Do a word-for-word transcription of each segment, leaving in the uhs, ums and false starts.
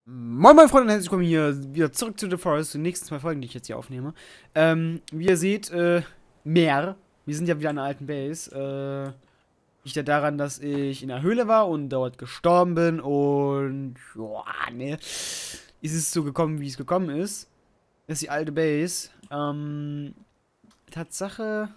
Moin moin Freunde und herzlich willkommen hier wieder zurück zu The Forest, zu den nächsten zwei Folgen, die ich jetzt hier aufnehme. Ähm, wie ihr seht, äh, mehr. Wir sind ja wieder an einer alten Base. Äh, liegt ja daran, dass ich in der Höhle war und dort gestorben bin und, joa, ne, ist es so gekommen, wie es gekommen ist. Das ist die alte Base. Ähm, Tatsache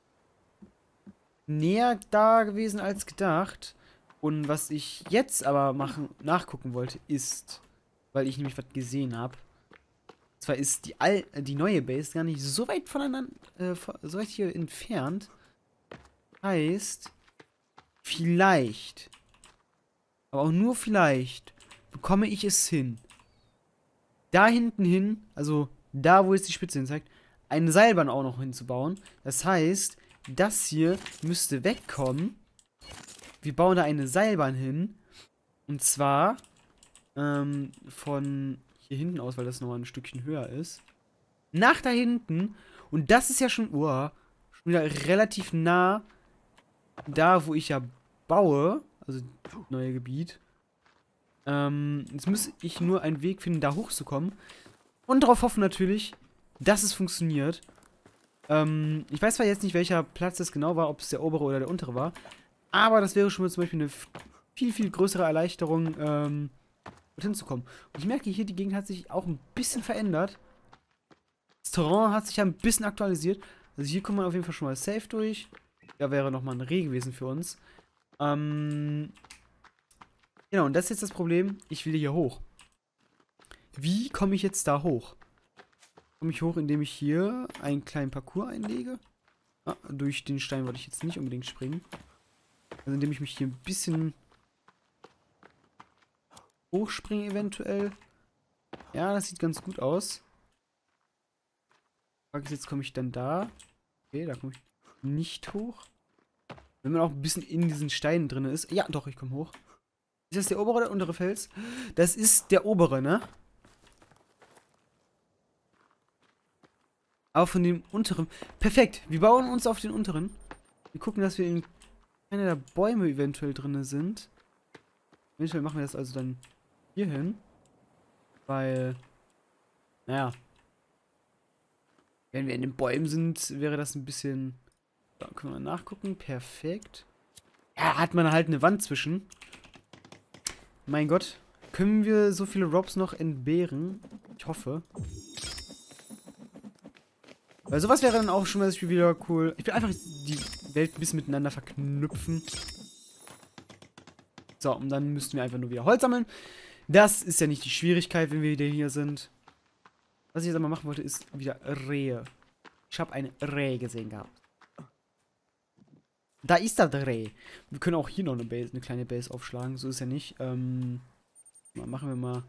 näher da gewesen als gedacht. Und was ich jetzt aber machen, nachgucken wollte, ist, weil ich nämlich was gesehen habe. Zwar ist die Al äh, die neue Base gar nicht so weit voneinander, äh, so weit hier entfernt. Heißt, vielleicht, aber auch nur vielleicht, bekomme ich es hin, da hinten hin, also da, wo jetzt die Spitze hin zeigt, eine Seilbahn auch noch hinzubauen. Das heißt, das hier müsste wegkommen. Wir bauen da eine Seilbahn hin. Und zwar ähm, von hier hinten aus, weil das nochmal ein Stückchen höher ist. Nach da hinten. Und das ist ja schon, oh, schon wieder relativ nah da, wo ich ja baue. Also das neue Gebiet. Ähm, jetzt muss ich nur einen Weg finden, da hochzukommen. Und darauf hoffen natürlich, dass es funktioniert. Ähm, ich weiß zwar jetzt nicht, welcher Platz das genau war, ob es der obere oder der untere war. Aber das wäre schon mal zum Beispiel eine viel, viel größere Erleichterung, ähm, dorthin zu kommen. Und ich merke hier, die Gegend hat sich auch ein bisschen verändert. Das Terrain hat sich ja ein bisschen aktualisiert. Also hier kommt man auf jeden Fall schon mal safe durch. Da wäre nochmal ein Reh gewesen für uns. Ähm, genau, und das ist jetzt das Problem. Ich will hier hoch. Wie komme ich jetzt da hoch? Komme ich hoch, indem ich hier einen kleinen Parcours einlege? Ah, durch den Stein wollte ich jetzt nicht unbedingt springen. Also indem ich mich hier ein bisschen hochspringe eventuell. Ja, das sieht ganz gut aus. Frage ist jetzt, komme ich dann da? Okay, da komme ich nicht hoch. Wenn man auch ein bisschen in diesen Steinen drin ist. Ja, doch, ich komme hoch. Ist das der obere oder der untere Fels? Das ist der obere, ne? Aber von dem unteren. Perfekt, wir bauen uns auf den unteren. Wir gucken, dass wir in einer der Bäume eventuell drin sind. Eventuell machen wir das also dann hier hin. Weil, naja, wenn wir in den Bäumen sind, wäre das ein bisschen... Da können wir nachgucken. Perfekt. Ja, hat man halt eine Wand zwischen. Mein Gott. Können wir so viele Robs noch entbehren? Ich hoffe. Weil sowas wäre dann auch schon mal wieder cool. Ich will einfach die Welt ein bisschen miteinander verknüpfen. So, und dann müssten wir einfach nur wieder Holz sammeln. Das ist ja nicht die Schwierigkeit, wenn wir wieder hier sind. Was ich jetzt aber machen wollte, ist wieder Rehe. Ich habe ein Reh gesehen gehabt. Da ist das Reh. Wir können auch hier noch eine Base, eine kleine Base aufschlagen. So ist ja nicht. Ähm, machen wir mal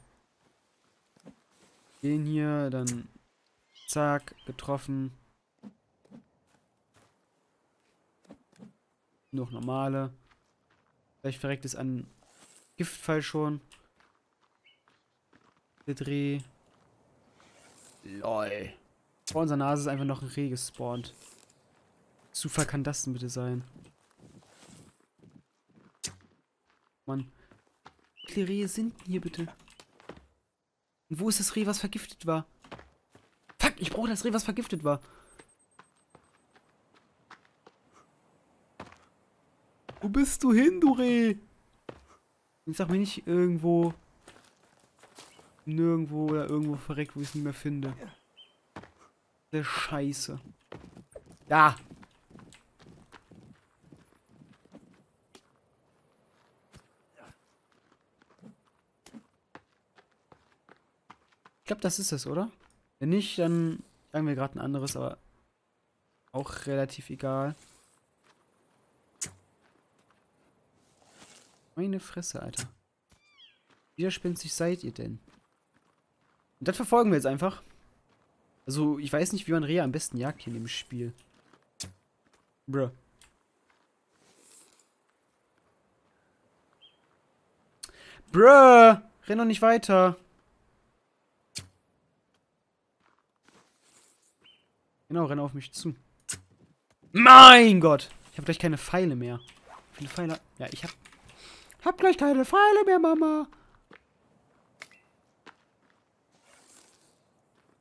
den hier, dann zack, getroffen. Noch normale. Vielleicht verreckt es an Giftpfeil schon. Der Dreh. Lol. Vor unserer Nase ist einfach noch ein Reh gespawnt. Zufall kann das denn bitte sein? Mann. Wie viele Rehe sind denn hier bitte? Und wo ist das Reh, was vergiftet war? Fuck, ich brauche das Reh, was vergiftet war. Wo bist du hin, du Reh? Ich sag mir nicht irgendwo... Nirgendwo oder irgendwo verreckt, wo ich es nicht mehr finde. Der Scheiße. Da! Ich glaube, das ist es, oder? Wenn nicht, dann sagen wir gerade ein anderes, aber auch relativ egal. Meine Fresse, Alter. Wie widerspenstig seid ihr denn? Und das verfolgen wir jetzt einfach. Also, ich weiß nicht, wie man Rehe am besten jagt hier in dem Spiel. Bruh. Bruh! Renn doch nicht weiter. Genau, renn auf mich zu. Mein Gott! Ich habe gleich keine Pfeile mehr. Wie viele Pfeile? Ja, ich hab... Hab gleich keine Pfeile mehr, Mama!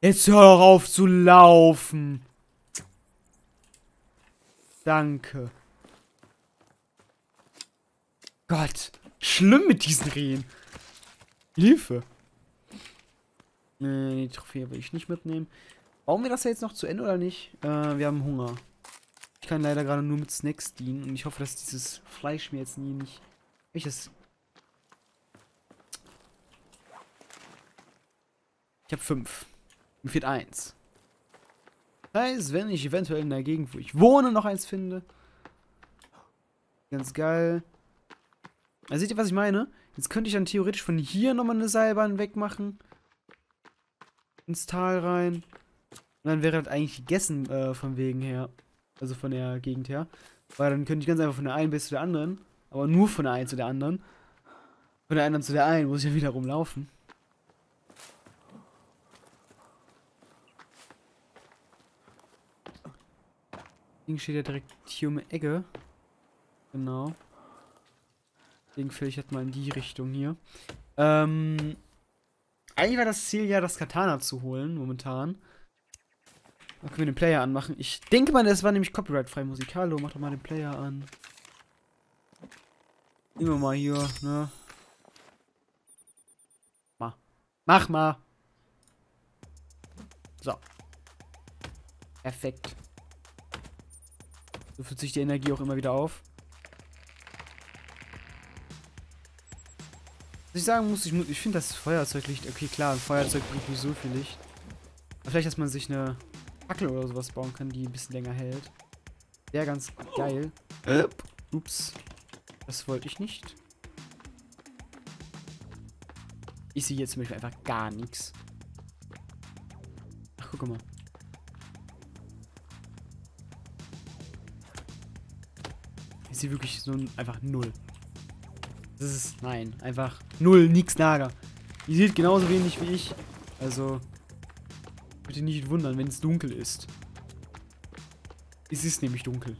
Jetzt hör doch auf zu laufen. Danke. Gott. Schlimm mit diesen Rehen. Hilfe. Nee, die Trophäe will ich nicht mitnehmen. Bauen wir das ja jetzt noch zu Ende oder nicht? Äh, wir haben Hunger. Ich kann leider gerade nur mit Snacks dienen. Und ich hoffe, dass dieses Fleisch mir jetzt nie nicht... Welches? Ich habe fünf. Mir fehlt eins. Das heißt, wenn ich eventuell in der Gegend, wo ich wohne, noch eins finde. Ganz geil. Also seht ihr, was ich meine? Jetzt könnte ich dann theoretisch von hier nochmal eine Seilbahn wegmachen. Ins Tal rein. Und dann wäre das eigentlich gegessen, äh, von wegen her. Also von der Gegend her. Weil dann könnte ich ganz einfach von der einen bis zu der anderen. Aber nur von der einen zu der anderen. Von der anderen zu der einen muss ich ja wieder rumlaufen. Ding steht ja direkt hier um die Ecke. Genau. Deswegen vielleicht halt mal in die Richtung hier. Ähm. Eigentlich war das Ziel ja, das Katana zu holen, momentan. Da können wir den Player anmachen. Ich denke mal, das war nämlich copyright-frei Musik. Hallo, mach doch mal den Player an. Nehmen wir mal hier, ne? Mach. Mach mal. So. Perfekt. So fühlt sich die Energie auch immer wieder auf. Was ich sagen muss, ich, ich finde das Feuerzeuglicht, okay klar, ein Feuerzeug bringt nicht so viel Licht. Aber vielleicht, dass man sich eine Fackel oder sowas bauen kann, die ein bisschen länger hält. Wäre ganz geil. Äh, ups. Das wollte ich nicht. Ich sehe jetzt zum Beispiel einfach gar nichts. Ach, guck mal. Ich sehe wirklich so ein, einfach null. Das ist, nein, einfach null, nix, naga. Ihr seht genauso wenig wie ich. Also, bitte nicht wundern, wenn es dunkel ist. Es ist nämlich dunkel.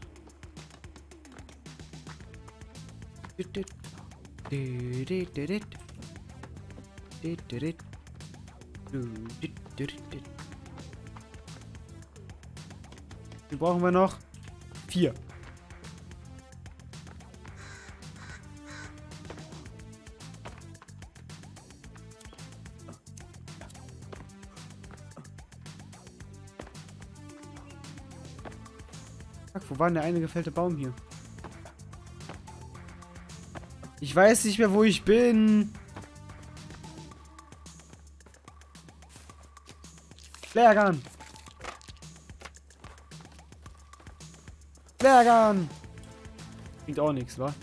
Wie brauchen wir noch? Vier. Wo war denn der eine gefällte Baum hier? Ich weiß nicht mehr, wo ich bin. Flare-Gun. Flare-Gun. Bringt auch nichts, wa?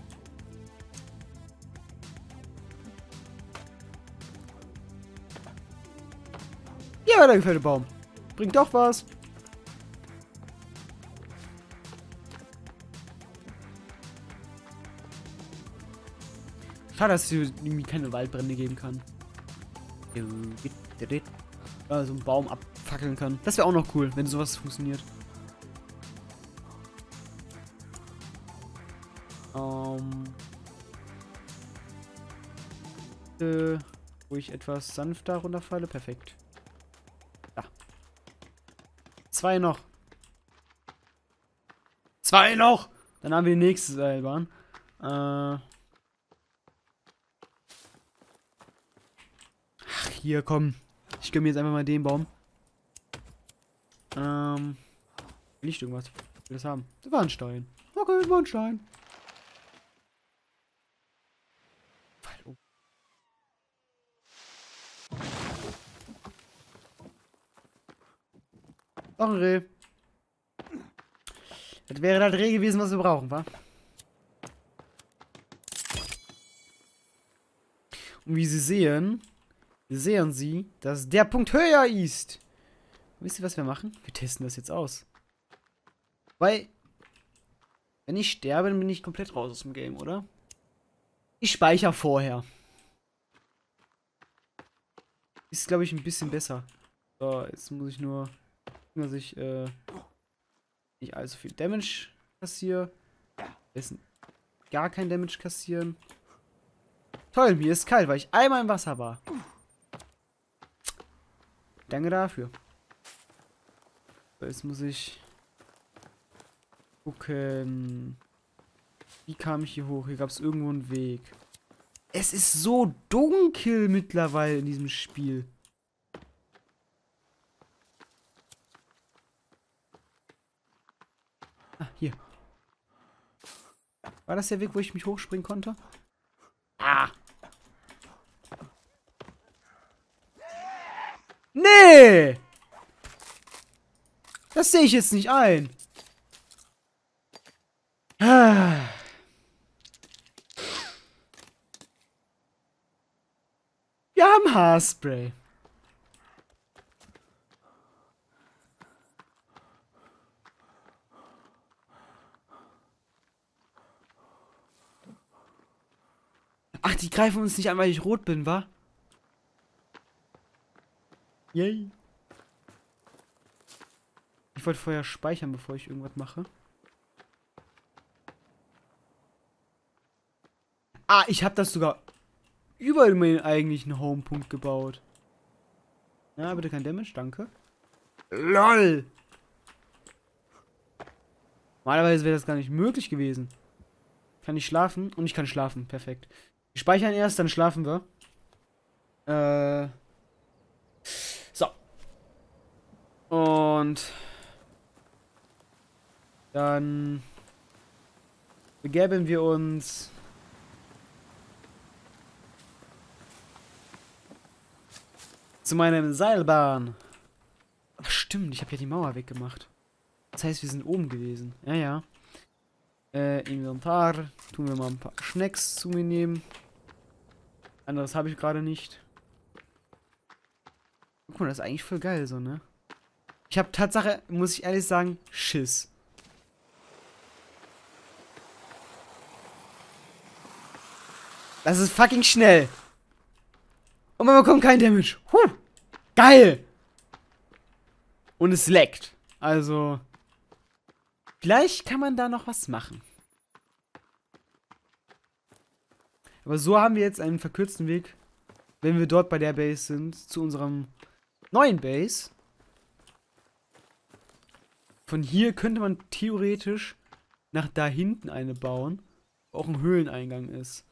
Ja, der gefällte Baum. Bringt doch was. Schade, dass es hier irgendwie keine Waldbrände geben kann. Also einen Baum abfackeln kann. Das wäre auch noch cool, wenn sowas funktioniert. Ähm. Äh, wo ich etwas sanfter runterfalle. Perfekt. Ja. Zwei noch. Zwei noch! Dann haben wir die nächste Seilbahn. Äh. Hier, komm. Ich gönn mir jetzt einfach mal den Baum. Ähm. Will ich irgendwas? Ich will das haben. Das war ein Stein. Okay, das war ein Stein. Oh. Auch ein Reh. Das wäre das Reh gewesen, was wir brauchen, wa? Und wie Sie sehen, sehen Sie, dass der Punkt höher ist. Wisst ihr, was wir machen? Wir testen das jetzt aus. Weil, wenn ich sterbe, dann bin ich komplett raus aus dem Game, oder? Ich speichere vorher. Ist, glaube ich, ein bisschen besser. So, jetzt muss ich nur, dass ich, äh, nicht allzu viel Damage kassiere. Dessen gar kein Damage kassieren. Toll, mir ist kalt, weil ich einmal im Wasser war. Danke dafür. jetzt muss ich gucken. Wie kam ich hier hoch? Hier gab es irgendwo einen Weg. Es ist so dunkel mittlerweile in diesem Spiel. Ah, hier. War das der Weg, wo ich mich hochspringen konnte? Ah! Nee! Das sehe ich jetzt nicht ein. Ah. Wir haben Haarspray. Ach, die greifen uns nicht an, weil ich rot bin, wa? Yay. Ich wollte vorher speichern, bevor ich irgendwas mache. Ah, ich habe das sogar über meinen eigentlichen Homepunkt gebaut. Ja, bitte kein Damage, danke. LOL! Normalerweise wäre das gar nicht möglich gewesen. Kann ich schlafen? Und ich kann schlafen, perfekt. Wir speichern erst, dann schlafen wir. Äh. So. Und dann begeben wir uns zu meinem Seilbahn. Ach stimmt, ich habe ja die Mauer weggemacht. Das heißt, wir sind oben gewesen. Ja, ja. Äh, Inventar. Tun wir mal ein paar Schnecks zu mir nehmen. Anderes habe ich gerade nicht. Guck mal, das ist eigentlich voll geil so, ne? Ich habe Tatsache, muss ich ehrlich sagen, Schiss. Das ist fucking schnell. Und man bekommt kein Damage. Huh. Geil. Und es leckt. Also, vielleicht kann man da noch was machen. Aber so haben wir jetzt einen verkürzten Weg, wenn wir dort bei der Base sind, zu unserem neuen Base. Von hier könnte man theoretisch nach da hinten eine bauen, wo auch ein Höhleneingang ist.